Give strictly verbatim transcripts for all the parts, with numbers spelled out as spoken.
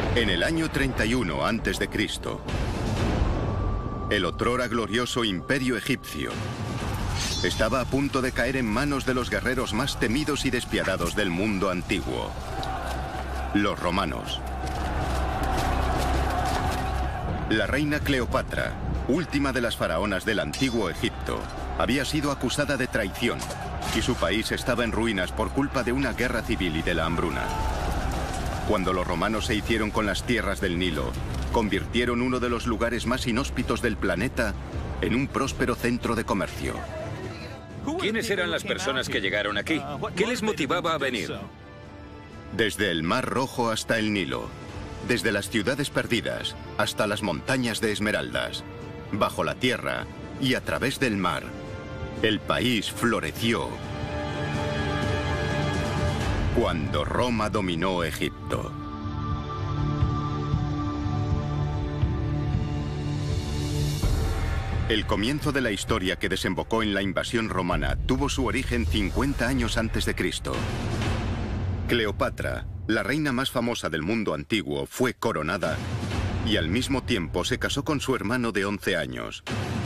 En el año treinta y uno antes de Cristo, el otrora glorioso Imperio egipcio estaba a punto de caer en manos de los guerreros más temidos y despiadados del mundo antiguo, los romanos. La reina Cleopatra, última de las faraonas del antiguo Egipto, había sido acusada de traición y su país estaba en ruinas por culpa de una guerra civil y de la hambruna. Cuando los romanos se hicieron con las tierras del Nilo, convirtieron uno de los lugares más inhóspitos del planeta en un próspero centro de comercio. ¿Quiénes eran las personas que llegaron aquí? ¿Qué les motivaba a venir? Desde el Mar Rojo hasta el Nilo, desde las ciudades perdidas hasta las montañas de esmeraldas, bajo la tierra y a través del mar, el país floreció cuando Roma dominó Egipto. El comienzo de la historia que desembocó en la invasión romana tuvo su origen cincuenta años antes de Cristo. Cleopatra, la reina más famosa del mundo antiguo, fue coronada y al mismo tiempo se casó con su hermano de once años.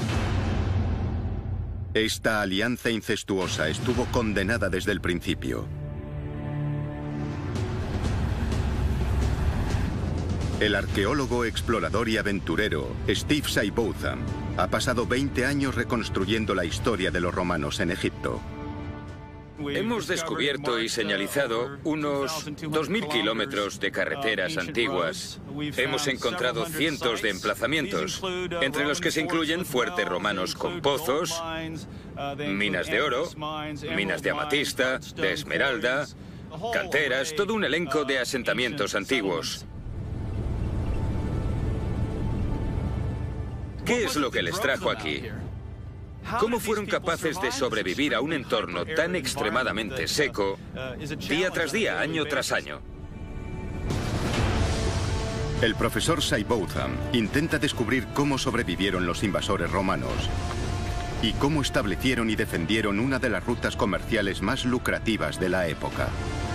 Esta alianza incestuosa estuvo condenada desde el principio. El arqueólogo, explorador y aventurero Steve Seibotham ha pasado veinte años reconstruyendo la historia de los romanos en Egipto. Hemos descubierto y señalizado unos dos mil kilómetros de carreteras antiguas. Hemos encontrado cientos de emplazamientos, entre los que se incluyen fuertes romanos con pozos, minas de oro, minas de amatista, de esmeralda, canteras, todo un elenco de asentamientos antiguos. ¿Qué es lo que les trajo aquí? ¿Cómo fueron capaces de sobrevivir a un entorno tan extremadamente seco, día tras día, año tras año? El profesor Seibotham intenta descubrir cómo sobrevivieron los invasores romanos y cómo establecieron y defendieron una de las rutas comerciales más lucrativas de la época.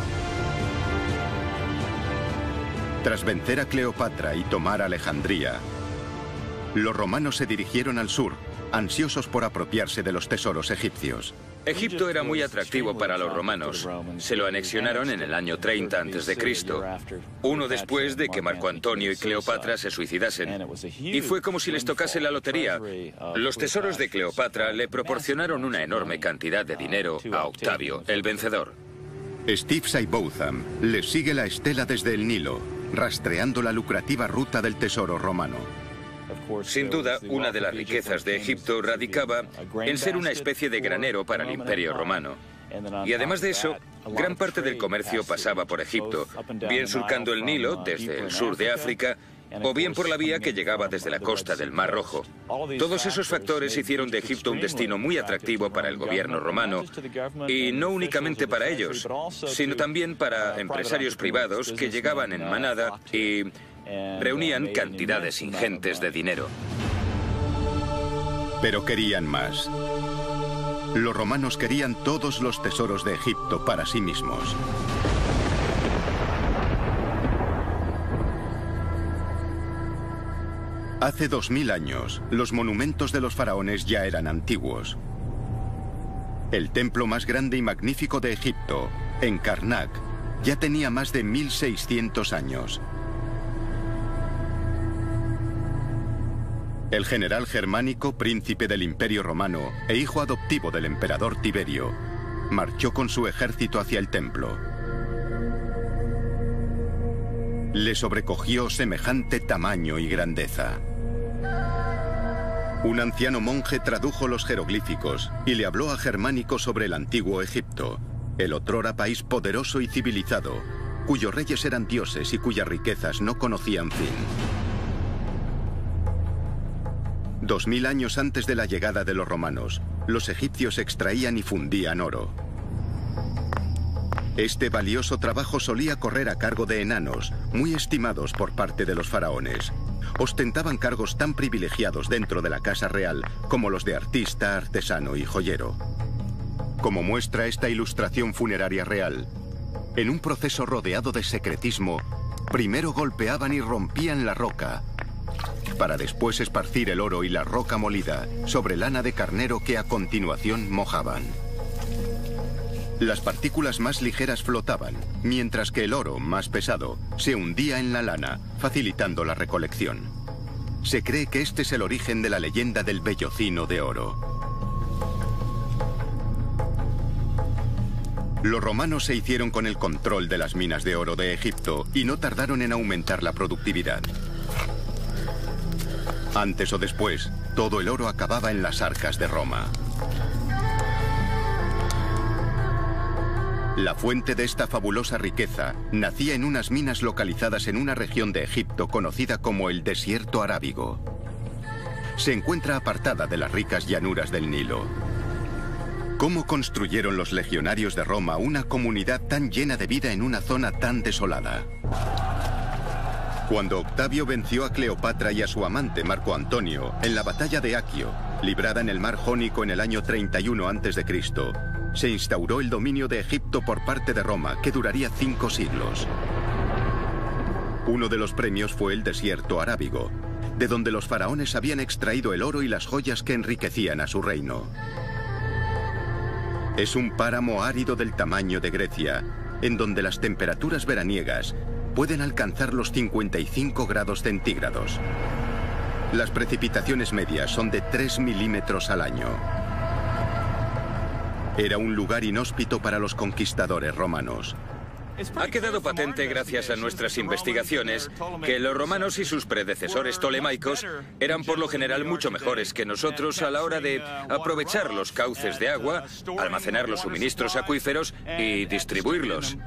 Tras vencer a Cleopatra y tomar Alejandría, los romanos se dirigieron al sur, ansiosos por apropiarse de los tesoros egipcios. Egipto era muy atractivo para los romanos. Se lo anexionaron en el año treinta antes de Cristo, uno después de que Marco Antonio y Cleopatra se suicidasen. Y fue como si les tocase la lotería. Los tesoros de Cleopatra le proporcionaron una enorme cantidad de dinero a Octavio, el vencedor. Steve Seibotham les sigue la estela desde el Nilo, rastreando la lucrativa ruta del tesoro romano. Sin duda, una de las riquezas de Egipto radicaba en ser una especie de granero para el Imperio Romano. Y además de eso, gran parte del comercio pasaba por Egipto, bien surcando el Nilo desde el sur de África, o bien por la vía que llegaba desde la costa del Mar Rojo. Todos esos factores hicieron de Egipto un destino muy atractivo para el gobierno romano, y no únicamente para ellos, sino también para empresarios privados que llegaban en manada y reunían cantidades ingentes de dinero. Pero querían más. Los romanos querían todos los tesoros de Egipto para sí mismos. Hace dos mil años, los monumentos de los faraones ya eran antiguos. El templo más grande y magnífico de Egipto, en Karnak, ya tenía más de mil seiscientos años. El general germánico, príncipe del Imperio Romano e hijo adoptivo del emperador Tiberio, marchó con su ejército hacia el templo. Le sobrecogió semejante tamaño y grandeza. Un anciano monje tradujo los jeroglíficos y le habló a Germánico sobre el antiguo Egipto, el otrora país poderoso y civilizado, cuyos reyes eran dioses y cuyas riquezas no conocían fin. Dos mil años antes de la llegada de los romanos, los egipcios extraían y fundían oro. Este valioso trabajo solía correr a cargo de enanos, muy estimados por parte de los faraones. Ostentaban cargos tan privilegiados dentro de la casa real como los de artista, artesano y joyero. Como muestra esta ilustración funeraria real, en un proceso rodeado de secretismo, primero golpeaban y rompían la roca, para después esparcir el oro y la roca molida sobre lana de carnero que a continuación mojaban. Las partículas más ligeras flotaban, mientras que el oro, más pesado, se hundía en la lana, facilitando la recolección. Se cree que este es el origen de la leyenda del vellocino de oro. Los romanos se hicieron con el control de las minas de oro de Egipto y no tardaron en aumentar la productividad. Antes o después, todo el oro acababa en las arcas de Roma. La fuente de esta fabulosa riqueza nacía en unas minas localizadas en una región de Egipto conocida como el Desierto Arábigo. Se encuentra apartada de las ricas llanuras del Nilo. ¿Cómo construyeron los legionarios de Roma una comunidad tan llena de vida en una zona tan desolada? Cuando Octavio venció a Cleopatra y a su amante Marco Antonio en la batalla de Aquio, librada en el mar Jónico en el año treinta y uno antes de Cristo, se instauró el dominio de Egipto por parte de Roma, que duraría cinco siglos. Uno de los premios fue el Desierto Arábigo, de donde los faraones habían extraído el oro y las joyas que enriquecían a su reino. Es un páramo árido del tamaño de Grecia, en donde las temperaturas veraniegas pueden alcanzar los cincuenta y cinco grados centígrados. Las precipitaciones medias son de tres milímetros al año. Era un lugar inhóspito para los conquistadores romanos. Ha quedado patente gracias a nuestras investigaciones que los romanos y sus predecesores tolemaicos eran por lo general mucho mejores que nosotros a la hora de aprovechar los cauces de agua, almacenar los suministros acuíferos y distribuirlos.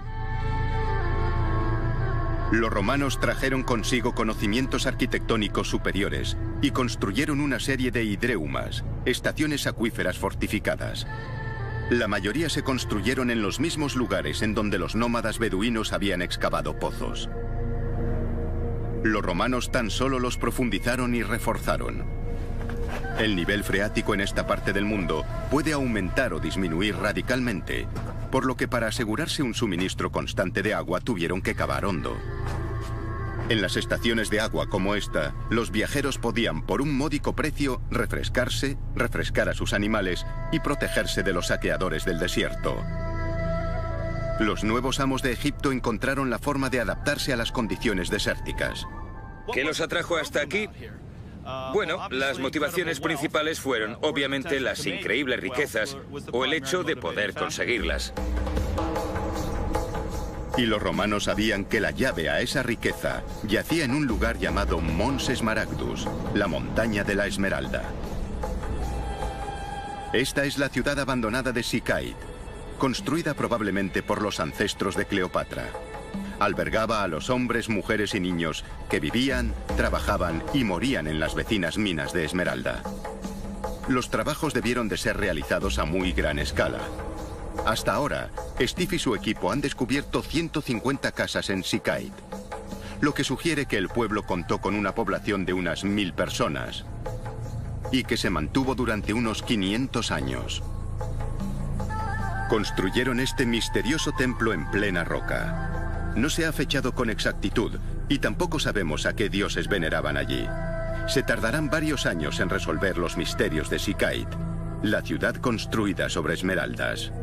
Los romanos trajeron consigo conocimientos arquitectónicos superiores y construyeron una serie de hidreumas, estaciones acuíferas fortificadas. La mayoría se construyeron en los mismos lugares en donde los nómadas beduinos habían excavado pozos. Los romanos tan solo los profundizaron y reforzaron. El nivel freático en esta parte del mundo puede aumentar o disminuir radicalmente, por lo que para asegurarse un suministro constante de agua tuvieron que cavar hondo. En las estaciones de agua como esta, los viajeros podían, por un módico precio, refrescarse, refrescar a sus animales y protegerse de los saqueadores del desierto. Los nuevos amos de Egipto encontraron la forma de adaptarse a las condiciones desérticas. ¿Qué los atrajo hasta aquí? Bueno, las motivaciones principales fueron, obviamente, las increíbles riquezas o el hecho de poder conseguirlas. Y los romanos sabían que la llave a esa riqueza yacía en un lugar llamado Mons Smaragdus, la montaña de la esmeralda. Esta es la ciudad abandonada de Sicaid, construida probablemente por los ancestros de Cleopatra. Albergaba a los hombres, mujeres y niños que vivían, trabajaban y morían en las vecinas minas de esmeralda. Los trabajos debieron de ser realizados a muy gran escala. Hasta ahora, Steve y su equipo han descubierto ciento cincuenta casas en Sicaid, lo que sugiere que el pueblo contó con una población de unas mil personas y que se mantuvo durante unos quinientos años. Construyeron este misterioso templo en plena roca. No se ha fechado con exactitud y tampoco sabemos a qué dioses veneraban allí. Se tardarán varios años en resolver los misterios de Sicaid, la ciudad construida sobre esmeraldas.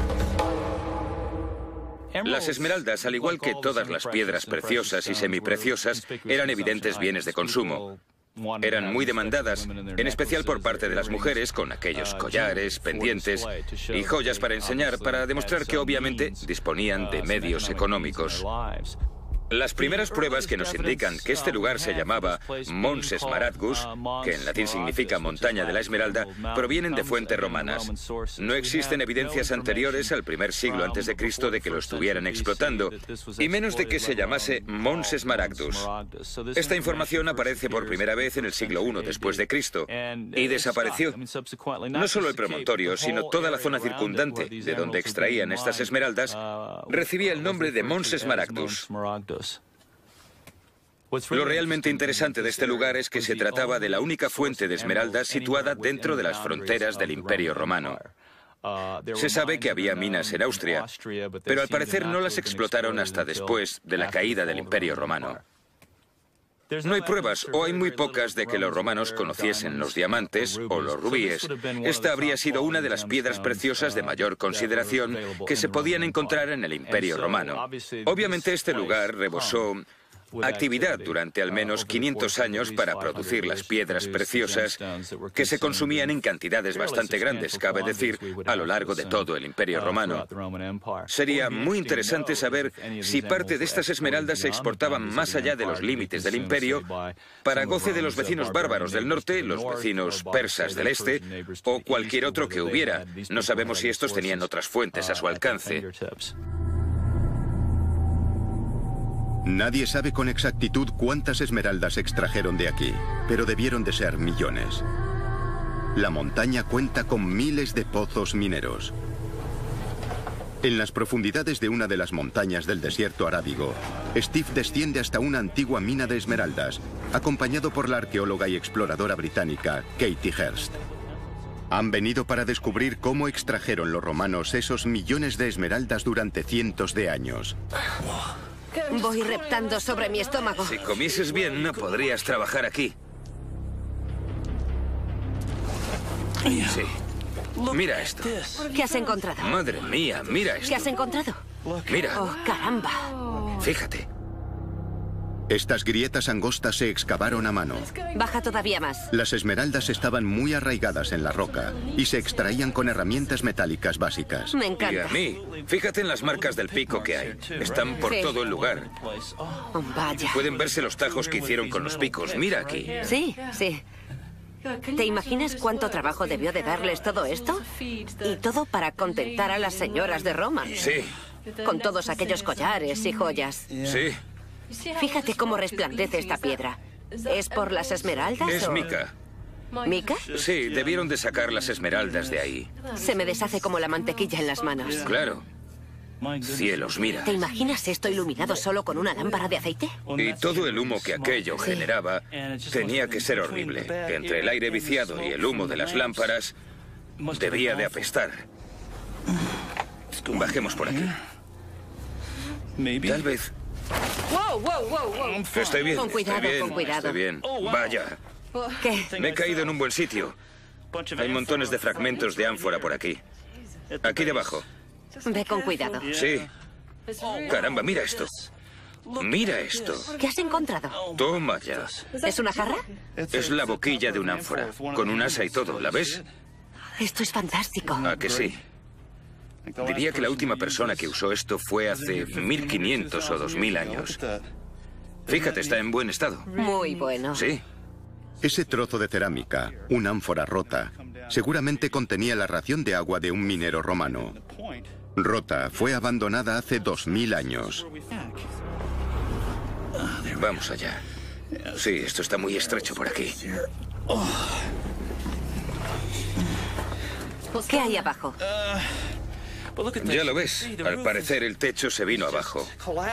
Las esmeraldas, al igual que todas las piedras preciosas y semipreciosas, eran evidentes bienes de consumo. Eran muy demandadas, en especial por parte de las mujeres, con aquellos collares, pendientes y joyas para enseñar, para demostrar que obviamente disponían de medios económicos. Las primeras pruebas que nos indican que este lugar se llamaba Mons Smaragdus, que en latín significa montaña de la esmeralda, provienen de fuentes romanas. No existen evidencias anteriores al primer siglo antes de Cristo de que lo estuvieran explotando, y menos de que se llamase Mons Smaragdus. Esta información aparece por primera vez en el siglo primero después de Cristo, y desapareció. No solo el promontorio, sino toda la zona circundante, de donde extraían estas esmeraldas, recibía el nombre de Mons Smaragdus. Lo realmente interesante de este lugar es que se trataba de la única fuente de esmeraldas situada dentro de las fronteras del Imperio Romano. Se sabe que había minas en Austria, pero al parecer no las explotaron hasta después de la caída del Imperio Romano. No hay pruebas, o hay muy pocas, de que los romanos conociesen los diamantes o los rubíes. Esta habría sido una de las piedras preciosas de mayor consideración que se podían encontrar en el Imperio Romano. Obviamente este lugar rebosó actividad durante al menos quinientos años para producir las piedras preciosas que se consumían en cantidades bastante grandes, cabe decir, a lo largo de todo el Imperio Romano. Sería muy interesante saber si parte de estas esmeraldas se exportaban más allá de los límites del imperio para goce de los vecinos bárbaros del norte, los vecinos persas del este o cualquier otro que hubiera. No sabemos si estos tenían otras fuentes a su alcance. Nadie sabe con exactitud cuántas esmeraldas extrajeron de aquí, pero debieron de ser millones. La montaña cuenta con miles de pozos mineros. En las profundidades de una de las montañas del desierto arábigo, Steve desciende hasta una antigua mina de esmeraldas, acompañado por la arqueóloga y exploradora británica Katie Hurst. Han venido para descubrir cómo extrajeron los romanos esos millones de esmeraldas durante cientos de años. Voy reptando sobre mi estómago. Si comieses bien, no podrías trabajar aquí. Sí. Mira esto. ¿Qué has encontrado? Madre mía, mira esto. ¿Qué has encontrado? Mira. Oh, caramba. Fíjate. Estas grietas angostas se excavaron a mano. Baja todavía más. Las esmeraldas estaban muy arraigadas en la roca y se extraían con herramientas metálicas básicas. Me encanta. Y a mí, fíjate en las marcas del pico que hay. Están por Sí. todo el lugar. Oh, vaya. Pueden verse los tajos que hicieron con los picos. Mira aquí. Sí, sí. ¿Te imaginas cuánto trabajo debió de darles todo esto? Y todo para contentar a las señoras de Roma. Sí, Con todos aquellos collares y joyas. sí. Fíjate cómo resplandece esta piedra. ¿Es por las esmeraldas Es o...? mica. ¿Mica? Sí, debieron de sacar las esmeraldas de ahí. Se me deshace como la mantequilla en las manos. Claro. Cielos, mira. ¿Te imaginas esto iluminado solo con una lámpara de aceite? Y todo el humo que aquello generaba tenía que ser horrible. Entre el aire viciado y el humo de las lámparas, debía de apestar. Bajemos por aquí. Tal vez. ¡Wow, wow, wow, wow! Estoy bien, Con cuidado, estoy bien, con cuidado. estoy bien. Vaya, ¿Qué? me he caído en un buen sitio. Hay montones de fragmentos de ánfora por aquí. Aquí debajo. Ve con cuidado. Sí. Caramba, mira esto. Mira esto. ¿Qué has encontrado? Toma ya. ¿Es una jarra? Es la boquilla de un ánfora, con un asa y todo. ¿La ves? Esto es fantástico. ¿A que sí? Diría que la última persona que usó esto fue hace mil quinientos o dos mil años. Fíjate, está en buen estado. Muy bueno. Sí. Ese trozo de cerámica, una ánfora rota, seguramente contenía la ración de agua de un minero romano. Rota, fue abandonada hace dos mil años. Vamos allá. Sí, esto está muy estrecho por aquí. ¿Qué hay abajo? Ya lo ves. Al parecer el techo se vino abajo.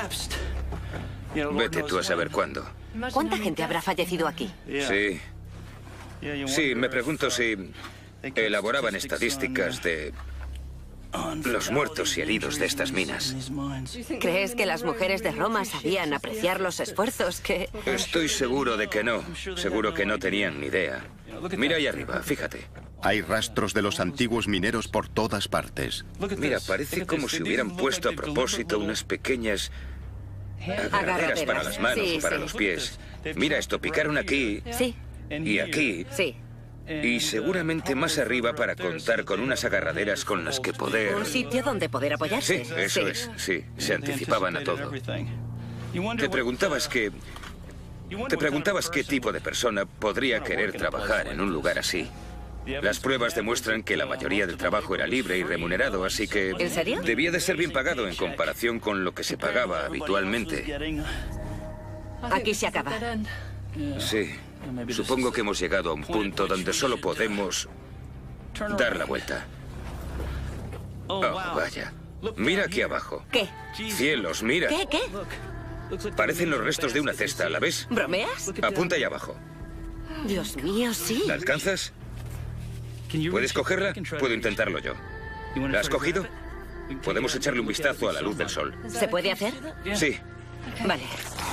Vete tú a saber cuándo. ¿Cuánta gente habrá fallecido aquí? Sí. Sí, me pregunto si elaboraban estadísticas de los muertos y heridos de estas minas. ¿Crees que las mujeres de Roma sabían apreciar los esfuerzos que...? Estoy seguro de que no. Seguro que no tenían ni idea. Mira ahí arriba, fíjate. Hay rastros de los antiguos mineros por todas partes. Mira, parece como si hubieran puesto a propósito unas pequeñas agarraderas Agarraderas. para las manos Sí, y para sí. los pies. Mira esto, picaron aquí Sí, y aquí sí. y seguramente más arriba para contar con unas agarraderas con las que poder... Un sitio donde poder apoyarse. Sí, eso es, sí, se anticipaban a todo. Te preguntabas que... Te preguntabas qué tipo de persona podría querer trabajar en un lugar así. Las pruebas demuestran que la mayoría del trabajo era libre y remunerado, así que... ¿En serio? Debía de ser bien pagado en comparación con lo que se pagaba habitualmente. Aquí se acaba. Sí, supongo que hemos llegado a un punto donde solo podemos dar la vuelta. Oh, vaya. Mira aquí abajo. ¿Qué? Cielos, mira. ¿Qué? ¿Qué? Parecen los restos de una cesta, ¿la ves? ¿Bromeas? Apunta ahí abajo. Dios mío, sí. ¿La alcanzas? ¿Puedes cogerla? Puedo intentarlo yo. ¿La has cogido? Podemos echarle un vistazo a la luz del sol. ¿Se puede hacer? Sí. Vale.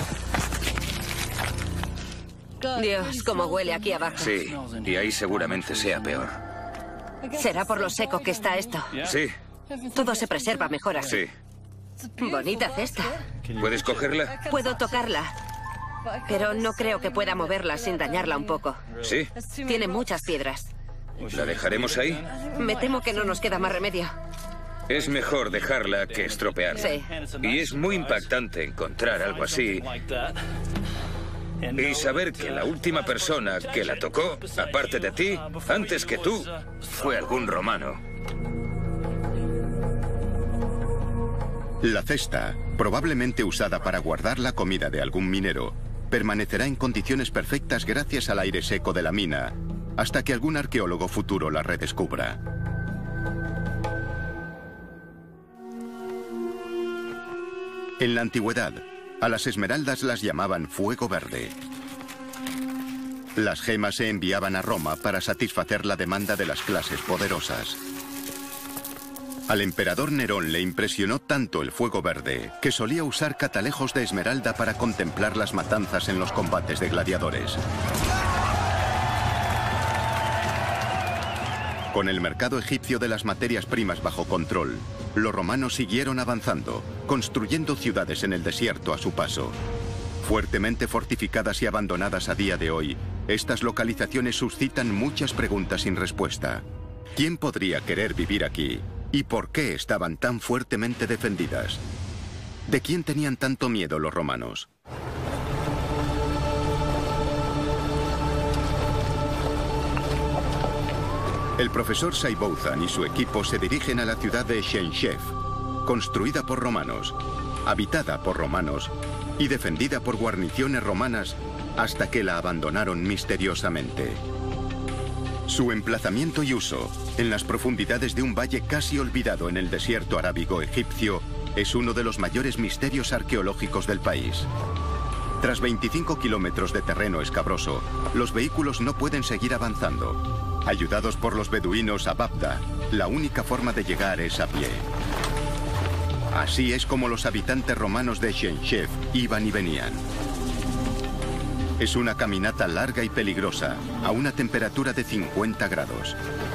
Dios, cómo huele aquí abajo. Sí, y ahí seguramente sea peor. ¿Será por lo seco que está esto? Sí. Todo se preserva mejor así. Sí. Bonita cesta. ¿Puedes cogerla? Puedo tocarla, pero no creo que pueda moverla sin dañarla un poco. Sí. Tiene muchas piedras. ¿La dejaremos ahí? Me temo que no nos queda más remedio. Es mejor dejarla que estropearla. Sí. Y es muy impactante encontrar algo así y saber que la última persona que la tocó, aparte de ti, antes que tú, fue algún romano. La cesta, probablemente usada para guardar la comida de algún minero, permanecerá en condiciones perfectas gracias al aire seco de la mina, hasta que algún arqueólogo futuro la redescubra. En la antigüedad, a las esmeraldas las llamaban fuego verde. Las gemas se enviaban a Roma para satisfacer la demanda de las clases poderosas. Al emperador Nerón le impresionó tanto el fuego verde que solía usar catalejos de esmeralda para contemplar las matanzas en los combates de gladiadores. Con el mercado egipcio de las materias primas bajo control, los romanos siguieron avanzando, construyendo ciudades en el desierto a su paso. Fuertemente fortificadas y abandonadas a día de hoy, estas localizaciones suscitan muchas preguntas sin respuesta. ¿Quién podría querer vivir aquí? ¿Y por qué estaban tan fuertemente defendidas? ¿De quién tenían tanto miedo los romanos? El profesor Seibouzan y su equipo se dirigen a la ciudad de Chenchev, construida por romanos, habitada por romanos y defendida por guarniciones romanas hasta que la abandonaron misteriosamente. Su emplazamiento y uso, en las profundidades de un valle casi olvidado en el desierto arábigo egipcio, es uno de los mayores misterios arqueológicos del país. Tras veinticinco kilómetros de terreno escabroso, los vehículos no pueden seguir avanzando. Ayudados por los beduinos a Babda, la única forma de llegar es a pie. Así es como los habitantes romanos de Chenchev iban y venían. Es una caminata larga y peligrosa, a una temperatura de cincuenta grados.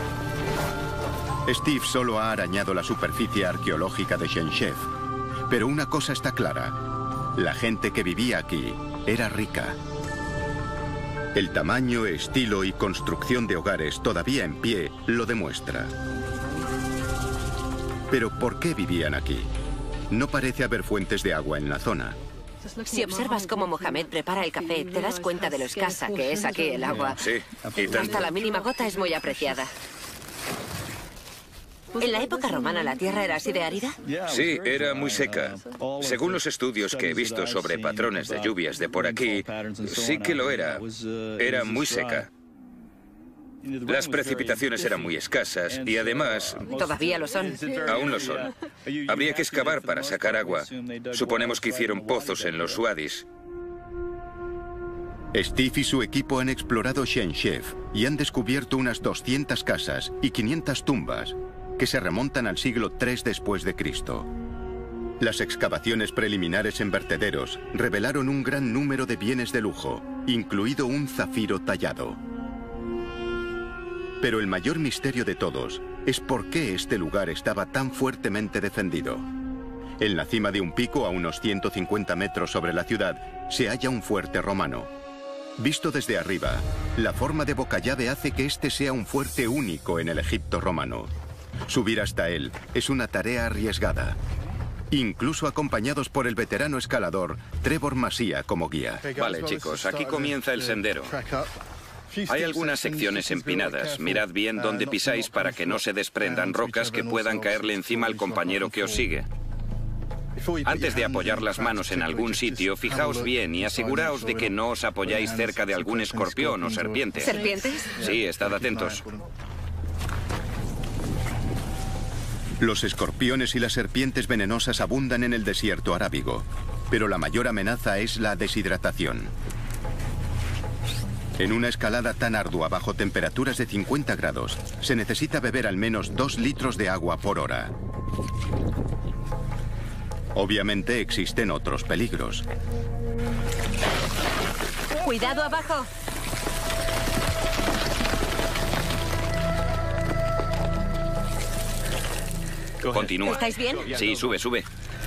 Steve solo ha arañado la superficie arqueológica de Chenchev, pero una cosa está clara: la gente que vivía aquí era rica. El tamaño, estilo y construcción de hogares todavía en pie lo demuestra. Pero ¿por qué vivían aquí? No parece haber fuentes de agua en la zona. Si observas cómo Mohamed prepara el café, te das cuenta de lo escasa que es aquí el agua. Sí, y tanto. Hasta la mínima gota es muy apreciada. ¿En la época romana la tierra era así de árida? Sí, era muy seca. Según los estudios que he visto sobre patrones de lluvias de por aquí, sí que lo era. Era muy seca. Las precipitaciones eran muy escasas y además... Todavía lo son. Aún lo son. Habría que excavar para sacar agua. Suponemos que hicieron pozos en los wadis. Steve y su equipo han explorado Chenchev y han descubierto unas doscientas casas y quinientas tumbas que se remontan al siglo tres después de Cristo. Las excavaciones preliminares en vertederos revelaron un gran número de bienes de lujo, incluido un zafiro tallado. Pero el mayor misterio de todos es por qué este lugar estaba tan fuertemente defendido. En la cima de un pico a unos ciento cincuenta metros sobre la ciudad se halla un fuerte romano. Visto desde arriba, la forma de boca llave hace que este sea un fuerte único en el Egipto romano. Subir hasta él es una tarea arriesgada, incluso acompañados por el veterano escalador Trevor Masia como guía. Vale, chicos, aquí comienza el sendero. Hay algunas secciones empinadas. Mirad bien dónde pisáis para que no se desprendan rocas que puedan caerle encima al compañero que os sigue. Antes de apoyar las manos en algún sitio, fijaos bien y aseguraos de que no os apoyáis cerca de algún escorpión o serpiente. ¿Serpientes? Sí, estad atentos. Los escorpiones y las serpientes venenosas abundan en el desierto arábigo, pero la mayor amenaza es la deshidratación. En una escalada tan ardua bajo temperaturas de cincuenta grados, se necesita beber al menos dos litros de agua por hora. Obviamente existen otros peligros. ¡Cuidado abajo! Continúa. ¿Estáis bien? Sí, sube, sube.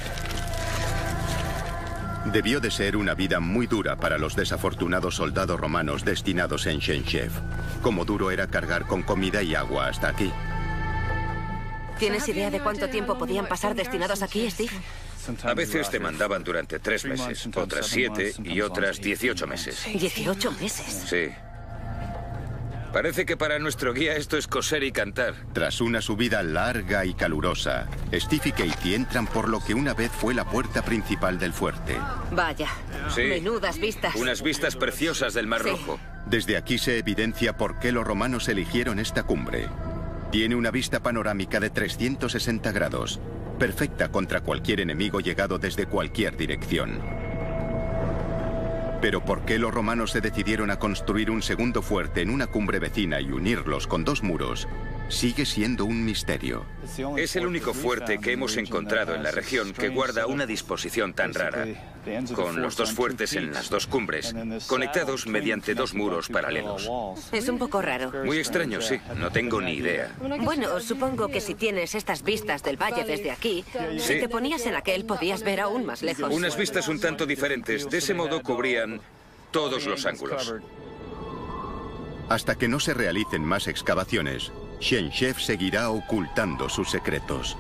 Debió de ser una vida muy dura para los desafortunados soldados romanos destinados en Chenchev. Como duro era cargar con comida y agua hasta aquí. ¿Tienes idea de cuánto tiempo podían pasar destinados aquí, Steve? A veces te mandaban durante tres meses, otras siete y otras dieciocho meses. ¿dieciocho meses? Sí. Parece que para nuestro guía esto es coser y cantar. Tras una subida larga y calurosa, Steve y Katie entran por lo que una vez fue la puerta principal del fuerte. Vaya, Sí. menudas vistas. Unas vistas preciosas del Mar Sí. Rojo. Desde aquí se evidencia por qué los romanos eligieron esta cumbre. Tiene una vista panorámica de trescientos sesenta grados, perfecta contra cualquier enemigo llegado desde cualquier dirección. Pero ¿por qué los romanos se decidieron a construir un segundo fuerte en una cumbre vecina y unirlos con dos muros? Sigue siendo un misterio. Es el único fuerte que hemos encontrado en la región que guarda una disposición tan rara, con los dos fuertes en las dos cumbres, conectados mediante dos muros paralelos. Es un poco raro. Muy extraño, sí, no tengo ni idea. Bueno, supongo que si tienes estas vistas del valle desde aquí, Sí. si te ponías en aquel podías ver aún más lejos. Unas vistas un tanto diferentes, de ese modo cubrían todos los ángulos. Hasta que no se realicen más excavaciones, Chenchev seguirá ocultando sus secretos.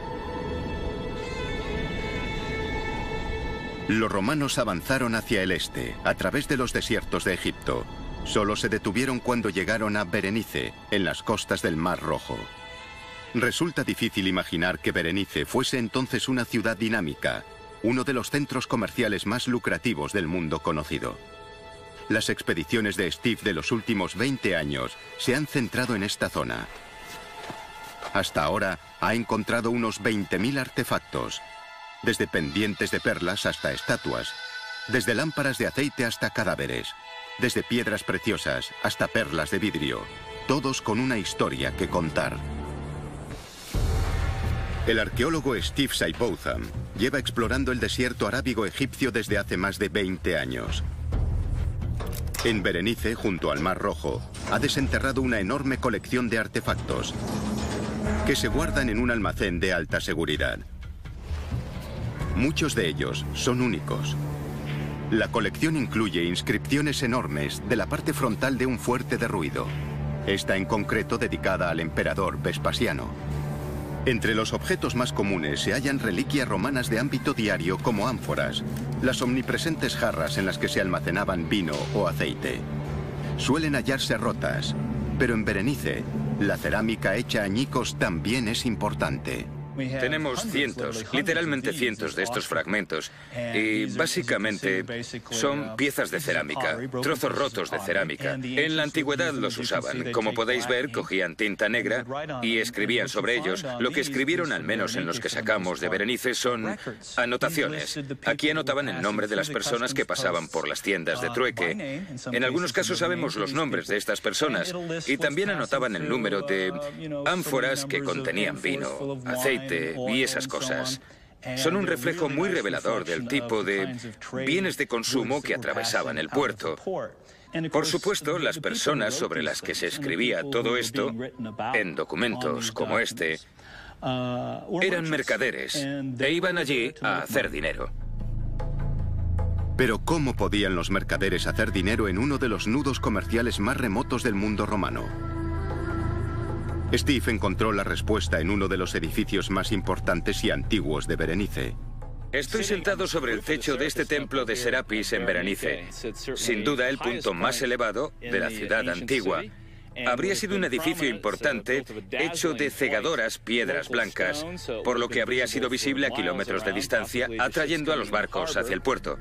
Los romanos avanzaron hacia el este, a través de los desiertos de Egipto. Solo se detuvieron cuando llegaron a Berenice, en las costas del Mar Rojo. Resulta difícil imaginar que Berenice fuese entonces una ciudad dinámica, uno de los centros comerciales más lucrativos del mundo conocido. Las expediciones de Steve de los últimos veinte años se han centrado en esta zona. Hasta ahora ha encontrado unos veinte mil artefactos, desde pendientes de perlas hasta estatuas, desde lámparas de aceite hasta cadáveres, desde piedras preciosas hasta perlas de vidrio, todos con una historia que contar. El arqueólogo Steve Seibotham lleva explorando el desierto arábigo egipcio desde hace más de veinte años. En Berenice, junto al Mar Rojo, ha desenterrado una enorme colección de artefactos que se guardan en un almacén de alta seguridad. Muchos de ellos son únicos. La colección incluye inscripciones enormes de la parte frontal de un fuerte derruido, esta en concreto dedicada al emperador Vespasiano. Entre los objetos más comunes se hallan reliquias romanas de ámbito diario como ánforas, las omnipresentes jarras en las que se almacenaban vino o aceite. Suelen hallarse rotas, pero en Berenice, la cerámica hecha añicos también es importante. Tenemos cientos, literalmente cientos de estos fragmentos y básicamente son piezas de cerámica, trozos rotos de cerámica. En la antigüedad los usaban. Como podéis ver, cogían tinta negra y escribían sobre ellos. Lo que escribieron, al menos en los que sacamos de Berenice, son anotaciones. Aquí anotaban el nombre de las personas que pasaban por las tiendas de trueque. En algunos casos sabemos los nombres de estas personas y también anotaban el número de ánforas que contenían vino, aceite y esas cosas. Son un reflejo muy revelador del tipo de bienes de consumo que atravesaban el puerto. Por supuesto, las personas sobre las que se escribía todo esto, en documentos como este, eran mercaderes e iban allí a hacer dinero. Pero ¿cómo podían los mercaderes hacer dinero en uno de los nudos comerciales más remotos del mundo romano? Steve encontró la respuesta en uno de los edificios más importantes y antiguos de Berenice. Estoy sentado sobre el techo de este templo de Serapis en Berenice, sin duda el punto más elevado de la ciudad antigua. Habría sido un edificio importante, hecho de cegadoras piedras blancas, por lo que habría sido visible a kilómetros de distancia, atrayendo a los barcos hacia el puerto.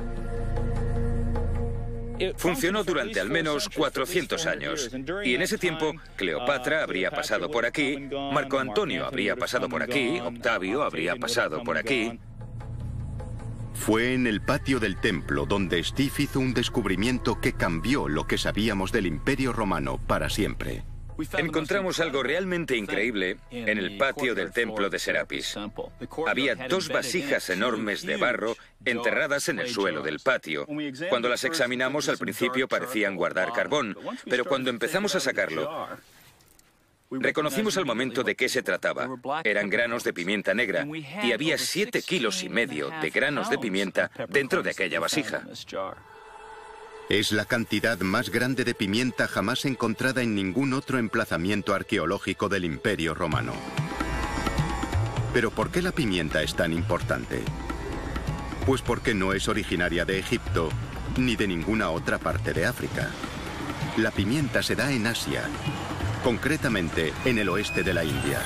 Funcionó durante al menos cuatrocientos años, y en ese tiempo Cleopatra habría pasado por aquí, Marco Antonio habría pasado por aquí, Octavio habría pasado por aquí. Fue en el patio del templo donde Steve hizo un descubrimiento que cambió lo que sabíamos del Imperio Romano para siempre. Encontramos algo realmente increíble en el patio del templo de Serapis. Había dos vasijas enormes de barro enterradas en el suelo del patio. Cuando las examinamos al principio parecían guardar carbón, pero cuando empezamos a sacarlo, reconocimos al momento de qué se trataba. Eran granos de pimienta negra y había siete kilos y medio de granos de pimienta dentro de aquella vasija. Es la cantidad más grande de pimienta jamás encontrada en ningún otro emplazamiento arqueológico del Imperio Romano. ¿Pero por qué la pimienta es tan importante? Pues porque no es originaria de Egipto ni de ninguna otra parte de África. La pimienta se da en Asia, concretamente en el oeste de la India.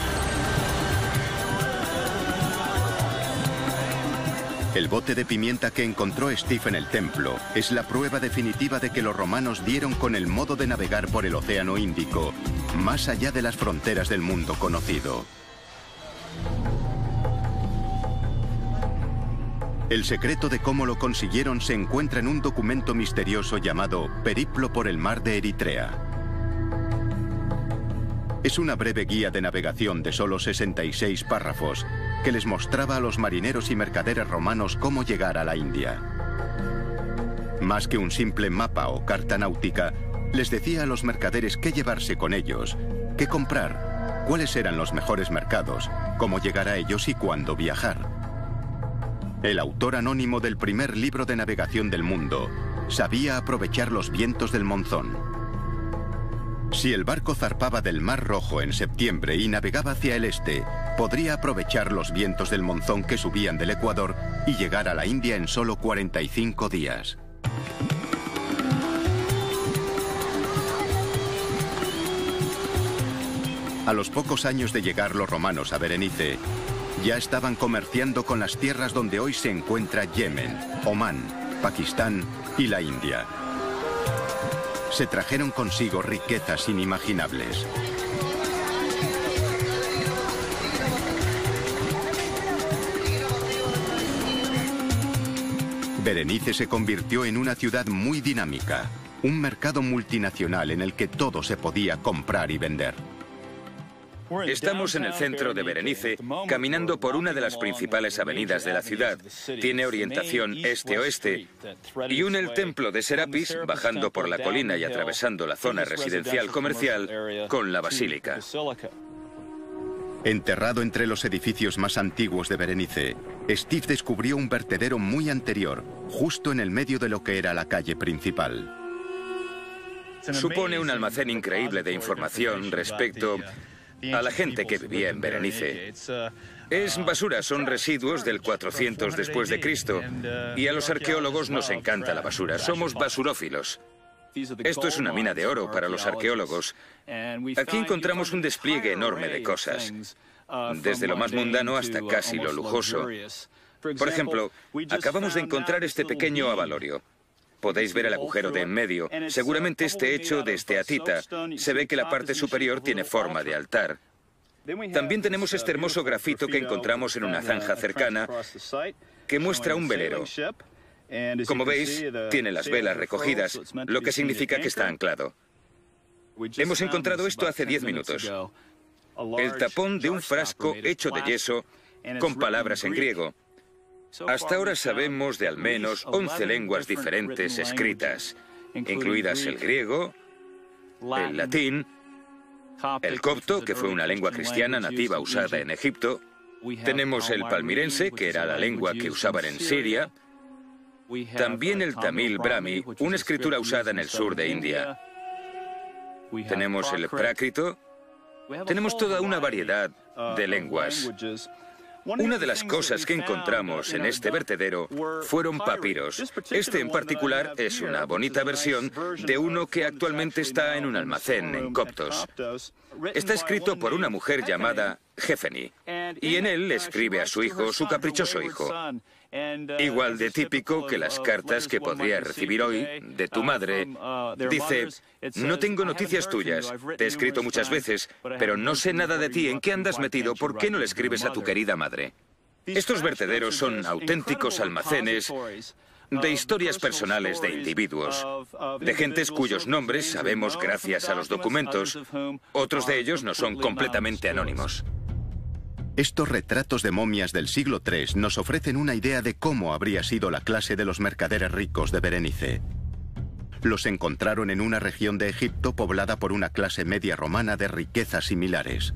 El bote de pimienta que encontró Steve en el templo es la prueba definitiva de que los romanos dieron con el modo de navegar por el Océano Índico, más allá de las fronteras del mundo conocido. El secreto de cómo lo consiguieron se encuentra en un documento misterioso llamado Periplo por el Mar de Eritrea. Es una breve guía de navegación de solo sesenta y seis párrafos que les mostraba a los marineros y mercaderes romanos cómo llegar a la India. Más que un simple mapa o carta náutica, les decía a los mercaderes qué llevarse con ellos, qué comprar, cuáles eran los mejores mercados, cómo llegar a ellos y cuándo viajar. El autor anónimo del primer libro de navegación del mundo sabía aprovechar los vientos del monzón. Si el barco zarpaba del Mar Rojo en septiembre y navegaba hacia el este, podría aprovechar los vientos del monzón que subían del Ecuador y llegar a la India en solo cuarenta y cinco días. A los pocos años de llegar los romanos a Berenice, ya estaban comerciando con las tierras donde hoy se encuentra Yemen, Omán, Pakistán y la India. Se trajeron consigo riquezas inimaginables. Berenice se convirtió en una ciudad muy dinámica, un mercado multinacional en el que todo se podía comprar y vender. Estamos en el centro de Berenice, caminando por una de las principales avenidas de la ciudad. Tiene orientación este-oeste y une el templo de Serapis, bajando por la colina y atravesando la zona residencial comercial, con la basílica. Enterrado entre los edificios más antiguos de Berenice, Steve descubrió un vertedero muy anterior, justo en el medio de lo que era la calle principal. Supone un almacén increíble de información respecto a la gente que vivía en Berenice. Es basura, son residuos del cuatrocientos después de Cristo, y a los arqueólogos nos encanta la basura, somos basurófilos. Esto es una mina de oro para los arqueólogos. Aquí encontramos un despliegue enorme de cosas, desde lo más mundano hasta casi lo lujoso. Por ejemplo, acabamos de encontrar este pequeño avalorio. Podéis ver el agujero de en medio. Seguramente esté hecho de esteatita. Se ve que la parte superior tiene forma de altar. También tenemos este hermoso grafito que encontramos en una zanja cercana que muestra un velero. Como veis, tiene las velas recogidas, lo que significa que está anclado. Hemos encontrado esto hace diez minutos. El tapón de un frasco hecho de yeso con palabras en griego. Hasta ahora sabemos de al menos once lenguas diferentes escritas, incluidas el griego, el latín, el copto, que fue una lengua cristiana nativa usada en Egipto. Tenemos el palmirense, que era la lengua que usaban en Siria. También el tamil brahmi, una escritura usada en el sur de India. Tenemos el prácrito. Tenemos toda una variedad de lenguas. Una de las cosas que encontramos en este vertedero fueron papiros. Este en particular es una bonita versión de uno que actualmente está en un almacén en Coptos. Está escrito por una mujer llamada Jefeni, y en él le escribe a su hijo, su caprichoso hijo. Igual de típico que las cartas que podrías recibir hoy de tu madre. Dice: no tengo noticias tuyas, te he escrito muchas veces, pero no sé nada de ti, en qué andas metido, ¿por qué no le escribes a tu querida madre? Estos vertederos son auténticos almacenes de historias personales de individuos, de gentes cuyos nombres sabemos gracias a los documentos. Otros de ellos no son completamente anónimos. Estos retratos de momias del siglo tercero nos ofrecen una idea de cómo habría sido la clase de los mercaderes ricos de Berenice. Los encontraron en una región de Egipto poblada por una clase media romana de riquezas similares.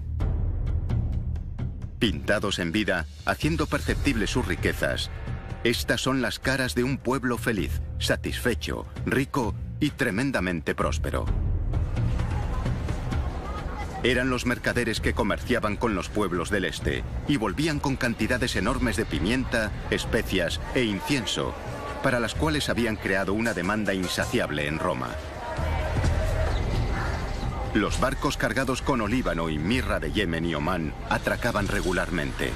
Pintados en vida, haciendo perceptibles sus riquezas, estas son las caras de un pueblo feliz, satisfecho, rico y tremendamente próspero. Eran los mercaderes que comerciaban con los pueblos del este y volvían con cantidades enormes de pimienta, especias e incienso, para las cuales habían creado una demanda insaciable en Roma. Los barcos cargados con olíbano y mirra de Yemen y Omán atracaban regularmente.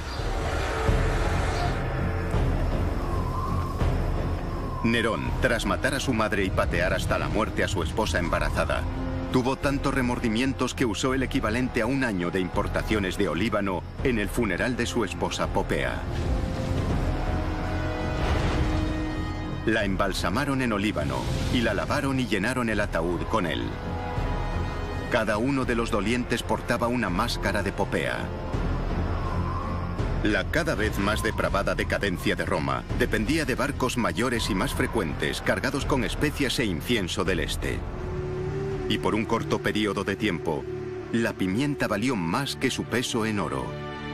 Nerón, tras matar a su madre y patear hasta la muerte a su esposa embarazada, tuvo tantos remordimientos que usó el equivalente a un año de importaciones de olíbano en el funeral de su esposa Popea. La embalsamaron en olíbano y la lavaron y llenaron el ataúd con él. Cada uno de los dolientes portaba una máscara de Popea. La cada vez más depravada decadencia de Roma dependía de barcos mayores y más frecuentes cargados con especias e incienso del este. Y por un corto periodo de tiempo, la pimienta valió más que su peso en oro.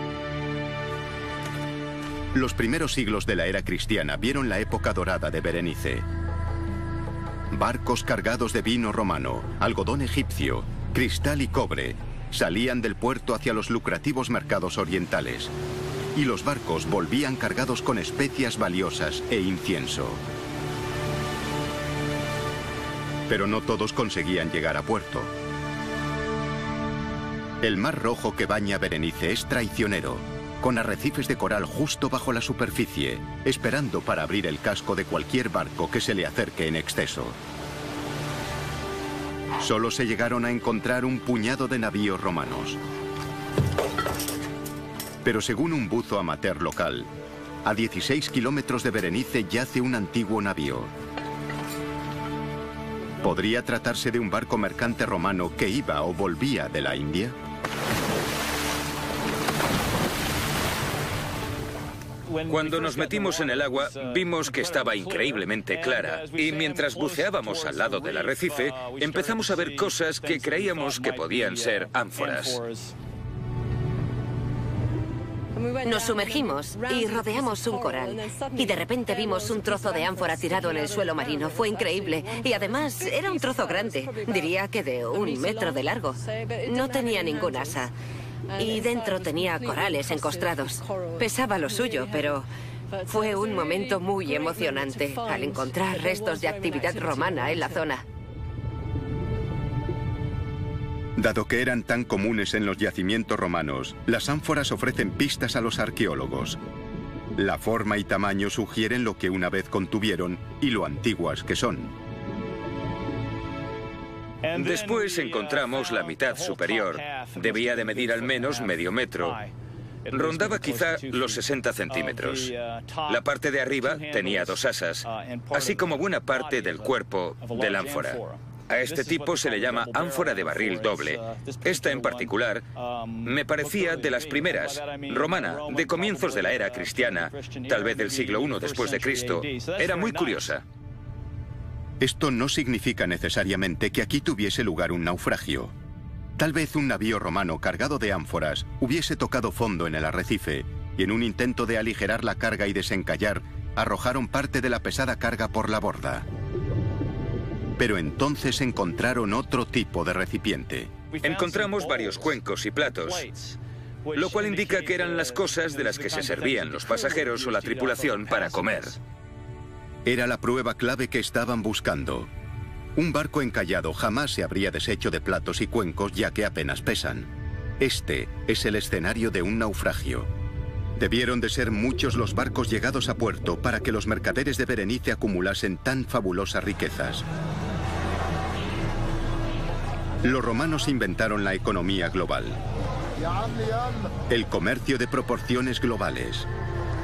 Los primeros siglos de la era cristiana vieron la época dorada de Berenice. Barcos cargados de vino romano, algodón egipcio, cristal y cobre salían del puerto hacia los lucrativos mercados orientales. Y los barcos volvían cargados con especias valiosas e incienso. Pero no todos conseguían llegar a puerto. El mar Rojo que baña Berenice es traicionero, con arrecifes de coral justo bajo la superficie, esperando para abrir el casco de cualquier barco que se le acerque en exceso. Solo se llegaron a encontrar un puñado de navíos romanos. Pero según un buzo amateur local, a dieciséis kilómetros de Berenice yace un antiguo navío. ¿Podría tratarse de un barco mercante romano que iba o volvía de la India? Cuando nos metimos en el agua, vimos que estaba increíblemente clara, y mientras buceábamos al lado del arrecife, empezamos a ver cosas que creíamos que podían ser ánforas. Nos sumergimos y rodeamos un coral. Y de repente vimos un trozo de ánfora tirado en el suelo marino. Fue increíble. Y además era un trozo grande. Diría que de un metro de largo. No tenía ningún asa. Y dentro tenía corales encostrados. Pesaba lo suyo, pero fue un momento muy emocionante al encontrar restos de actividad romana en la zona. Dado que eran tan comunes en los yacimientos romanos, las ánforas ofrecen pistas a los arqueólogos. La forma y tamaño sugieren lo que una vez contuvieron y lo antiguas que son. Después encontramos la mitad superior. Debía de medir al menos medio metro. Rondaba quizá los sesenta centímetros. La parte de arriba tenía dos asas, así como buena parte del cuerpo del ánfora. A este tipo se le llama ánfora de barril doble. Esta en particular me parecía de las primeras, romana, de comienzos de la era cristiana, tal vez del siglo primero después de Cristo. Era muy curiosa. Esto no significa necesariamente que aquí tuviese lugar un naufragio. Tal vez un navío romano cargado de ánforas hubiese tocado fondo en el arrecife y en un intento de aligerar la carga y desencallar, arrojaron parte de la pesada carga por la borda. Pero entonces encontraron otro tipo de recipiente. Encontramos varios cuencos y platos, lo cual indica que eran las cosas de las que se servían los pasajeros o la tripulación para comer. Era la prueba clave que estaban buscando. Un barco encallado jamás se habría deshecho de platos y cuencos, ya que apenas pesan. Este es el escenario de un naufragio. Debieron de ser muchos los barcos llegados a puerto para que los mercaderes de Berenice acumulasen tan fabulosas riquezas. Los romanos inventaron la economía global, el comercio de proporciones globales,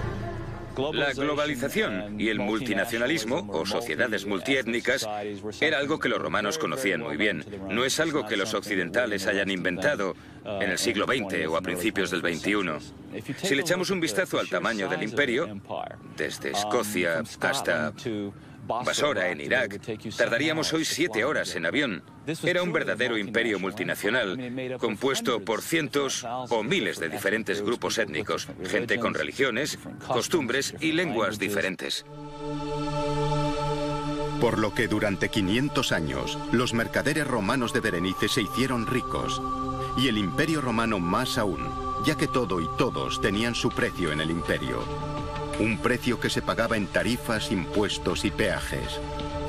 La globalización y el multinacionalismo, o sociedades multiétnicas, era algo que los romanos conocían muy bien. No es algo que los occidentales hayan inventado en el siglo veinte o a principios del veintiuno. Si le echamos un vistazo al tamaño del imperio, desde Escocia hasta Basora, en Irak, tardaríamos hoy siete horas en avión. Era un verdadero imperio multinacional, compuesto por cientos o miles de diferentes grupos étnicos, gente con religiones, costumbres y lenguas diferentes. Por lo que durante quinientos años, los mercaderes romanos de Berenice se hicieron ricos, y el imperio romano más aún, ya que todo y todos tenían su precio en el imperio. Un precio que se pagaba en tarifas, impuestos y peajes.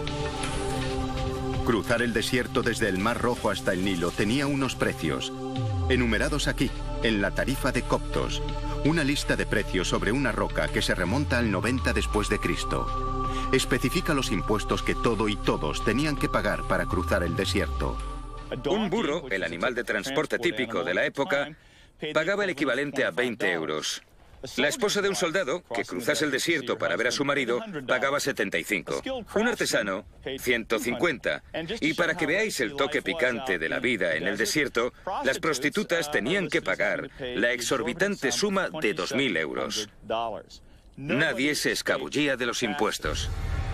Cruzar el desierto desde el Mar Rojo hasta el Nilo tenía unos precios, enumerados aquí, en la tarifa de Coptos, una lista de precios sobre una roca que se remonta al noventa después de Cristo. Especifica los impuestos que todo y todos tenían que pagar para cruzar el desierto. Un burro, el animal de transporte típico de la época, pagaba el equivalente a veinte euros. La esposa de un soldado, que cruzase el desierto para ver a su marido, pagaba setenta y cinco. Un artesano, ciento cincuenta. Y para que veáis el toque picante de la vida en el desierto, las prostitutas tenían que pagar la exorbitante suma de dos mil euros. Nadie se escabullía de los impuestos.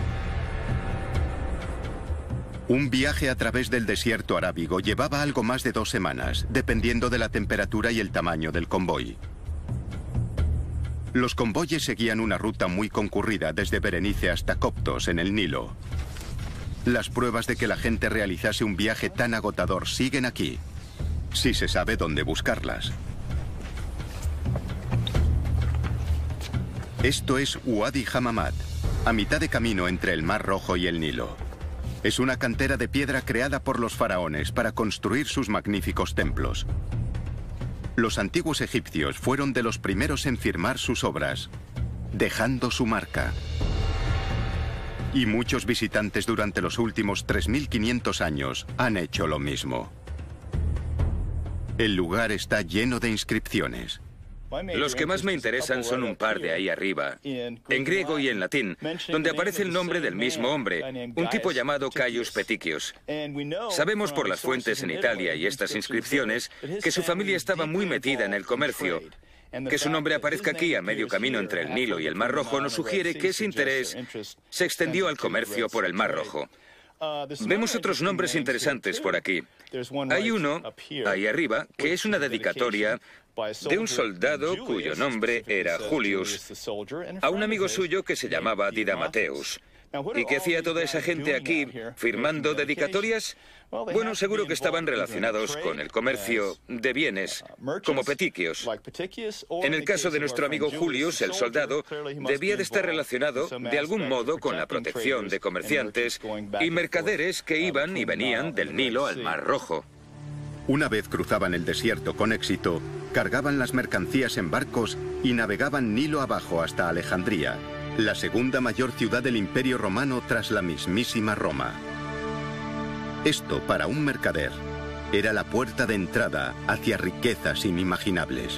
Un viaje a través del desierto arábigo llevaba algo más de dos semanas, dependiendo de la temperatura y el tamaño del convoy. Los convoyes seguían una ruta muy concurrida desde Berenice hasta Coptos, en el Nilo. Las pruebas de que la gente realizase un viaje tan agotador siguen aquí, si se sabe dónde buscarlas. Esto es Wadi Hammamat, a mitad de camino entre el Mar Rojo y el Nilo. Es una cantera de piedra creada por los faraones para construir sus magníficos templos. Los antiguos egipcios fueron de los primeros en firmar sus obras, dejando su marca. Y muchos visitantes durante los últimos tres mil quinientos años han hecho lo mismo. El lugar está lleno de inscripciones. Los que más me interesan son un par de ahí arriba, en griego y en latín, donde aparece el nombre del mismo hombre, un tipo llamado Caius Peticius. Sabemos por las fuentes en Italia y estas inscripciones que su familia estaba muy metida en el comercio. Que su nombre aparezca aquí, a medio camino entre el Nilo y el Mar Rojo, nos sugiere que ese interés se extendió al comercio por el Mar Rojo. Vemos otros nombres interesantes por aquí. Hay uno, ahí arriba, que es una dedicatoria de un soldado cuyo nombre era Julius, a un amigo suyo que se llamaba Didamateus. ¿Y qué hacía toda esa gente aquí firmando dedicatorias? Bueno, seguro que estaban relacionados con el comercio de bienes, como Peticios. En el caso de nuestro amigo Julius, el soldado, debía de estar relacionado de algún modo con la protección de comerciantes y mercaderes que iban y venían del Nilo al Mar Rojo. Una vez cruzaban el desierto con éxito, cargaban las mercancías en barcos y navegaban Nilo abajo hasta Alejandría, la segunda mayor ciudad del Imperio Romano tras la mismísima Roma. Esto, para un mercader, era la puerta de entrada hacia riquezas inimaginables.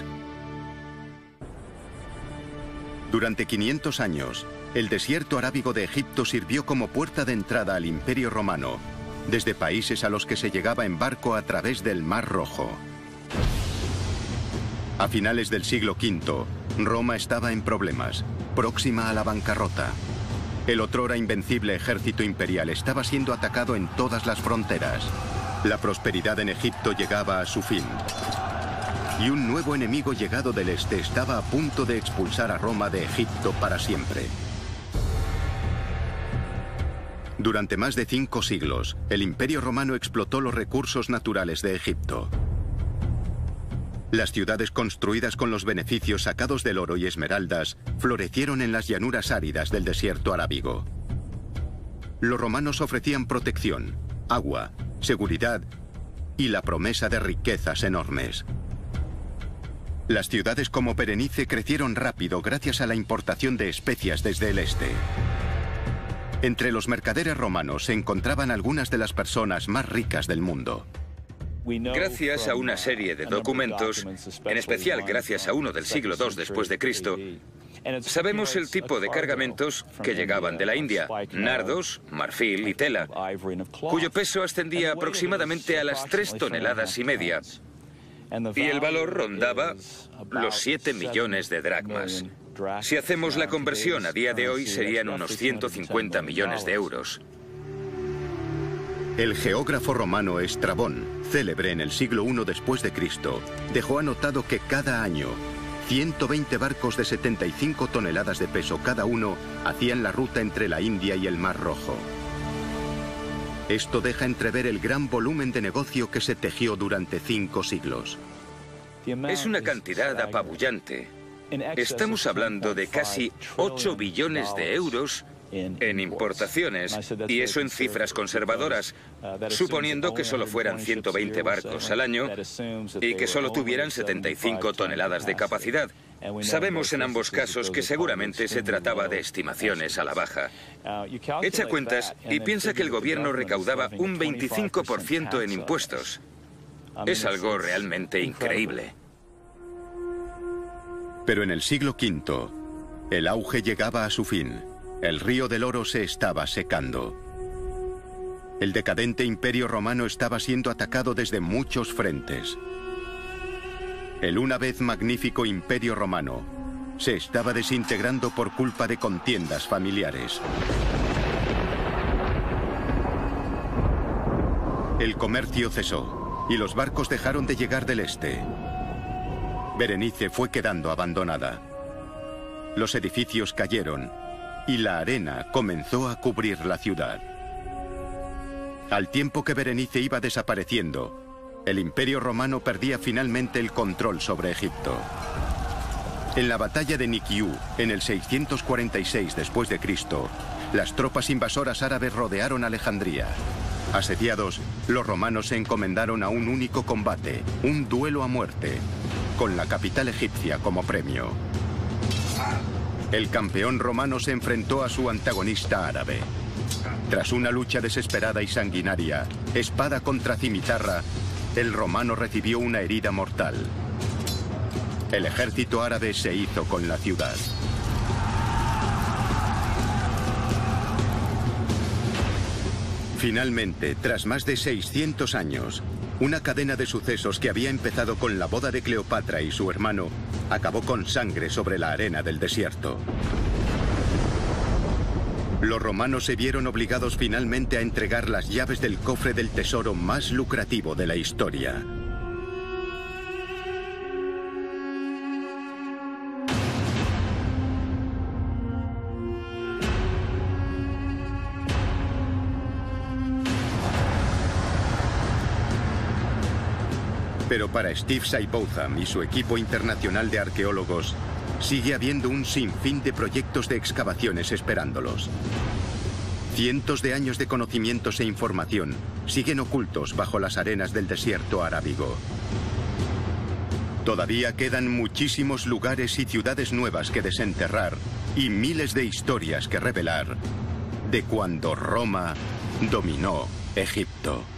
Durante quinientos años, el desierto arábigo de Egipto sirvió como puerta de entrada al Imperio Romano, desde países a los que se llegaba en barco a través del Mar Rojo. A finales del siglo quinto, Roma estaba en problemas, próxima a la bancarrota. El otrora invencible ejército imperial estaba siendo atacado en todas las fronteras. La prosperidad en Egipto llegaba a su fin. Y un nuevo enemigo llegado del este estaba a punto de expulsar a Roma de Egipto para siempre. Durante más de cinco siglos, el Imperio Romano explotó los recursos naturales de Egipto. Las ciudades construidas con los beneficios sacados del oro y esmeraldas florecieron en las llanuras áridas del desierto arábigo. Los romanos ofrecían protección, agua, seguridad y la promesa de riquezas enormes. Las ciudades como Berenice crecieron rápido gracias a la importación de especias desde el este. Entre los mercaderes romanos se encontraban algunas de las personas más ricas del mundo. Gracias a una serie de documentos, en especial gracias a uno del siglo dos después de Cristo, Sabemos el tipo de cargamentos que llegaban de la India: nardos, marfil y tela, cuyo peso ascendía aproximadamente a las tres toneladas y media. Y el valor rondaba los siete millones de dracmas. Si hacemos la conversión a día de hoy, serían unos ciento cincuenta millones de euros. El geógrafo romano Estrabón, célebre en el siglo primero después de Cristo, dejó anotado que cada año ciento veinte barcos de setenta y cinco toneladas de peso cada uno hacían la ruta entre la India y el Mar Rojo. Esto deja entrever el gran volumen de negocio que se tejió durante cinco siglos. Es una cantidad apabullante. Estamos hablando de casi ocho billones de euros en importaciones, y eso en cifras conservadoras, suponiendo que solo fueran ciento veinte barcos al año y que solo tuvieran setenta y cinco toneladas de capacidad. Sabemos en ambos casos que seguramente se trataba de estimaciones a la baja. Echa cuentas y piensa que el gobierno recaudaba un veinticinco por ciento en impuestos. Es algo realmente increíble. Pero en el siglo quinto, el auge llegaba a su fin. El río del oro se estaba secando. El decadente Imperio Romano estaba siendo atacado desde muchos frentes. El una vez magnífico Imperio Romano se estaba desintegrando por culpa de contiendas familiares. El comercio cesó y los barcos dejaron de llegar del este. Berenice fue quedando abandonada. Los edificios cayeron y la arena comenzó a cubrir la ciudad. Al tiempo que Berenice iba desapareciendo, el Imperio Romano perdía finalmente el control sobre Egipto. En la batalla de Nikiu, en el seiscientos cuarenta y seis después de Cristo, las tropas invasoras árabes rodearon Alejandría. Asediados, los romanos se encomendaron a un único combate, un duelo a muerte, con la capital egipcia como premio. El campeón romano se enfrentó a su antagonista árabe. Tras una lucha desesperada y sanguinaria, espada contra cimitarra, el romano recibió una herida mortal. El ejército árabe se hizo con la ciudad. Finalmente, tras más de seiscientos años, una cadena de sucesos que había empezado con la boda de Cleopatra y su hermano, acabó con sangre sobre la arena del desierto. Los romanos se vieron obligados finalmente a entregar las llaves del cofre del tesoro más lucrativo de la historia. Pero para Steve Seibotham y su equipo internacional de arqueólogos, sigue habiendo un sinfín de proyectos de excavaciones esperándolos. Cientos de años de conocimientos e información siguen ocultos bajo las arenas del desierto arábigo. Todavía quedan muchísimos lugares y ciudades nuevas que desenterrar y miles de historias que revelar de cuando Roma dominó Egipto.